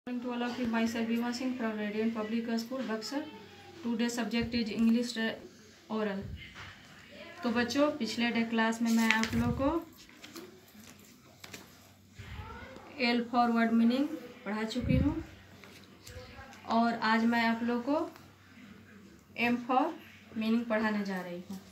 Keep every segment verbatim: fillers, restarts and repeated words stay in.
Morning to all of you. Myself Bhima Singh from Radiant Public School, Buxar. Today's subject is English oral. तो बच्चों, पिछले day class में मैं आप लोग को एल फॉर वर्ड मीनिंग पढ़ा चुकी हूँ और आज मैं आप लोग को एम फॉर मीनिंग पढ़ाने जा रही हूँ।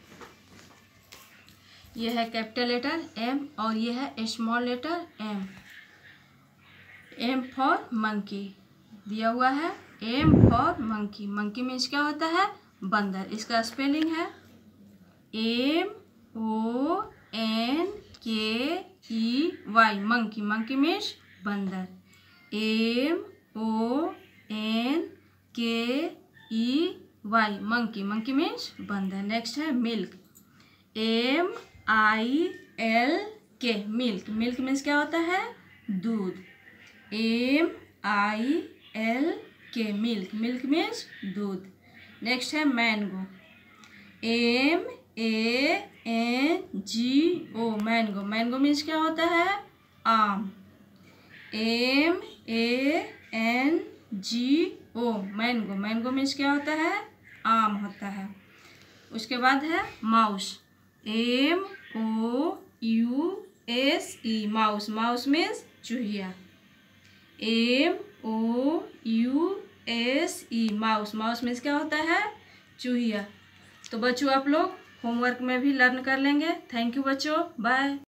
यह है कैपिटल लेटर एम और यह है small letter M. M for monkey दिया हुआ है। M for monkey. Monkey means क्या होता है? बंदर। इसका स्पेलिंग है M O N K E Y. Monkey. Monkey means बंदर। M O N K E Y. Monkey. Monkey means बंदर। नेक्स्ट है milk. M I L K. Milk. Milk means क्या होता है? दूध। M I L K. Milk. Milk means दूध। Next है mango. M A N G O. Mango. Mango means क्या होता है? आम। M A N G O. Mango. Mango means क्या होता है? आम होता है। उसके बाद है mouse. M O U S E. Mouse. Mouse means चूहिया। M O U S E. Mouse. Mouse means क्या होता है? चूहिया। तो बच्चों, आप लोग होमवर्क में भी लर्न कर लेंगे। थैंक यू बच्चों। बाय।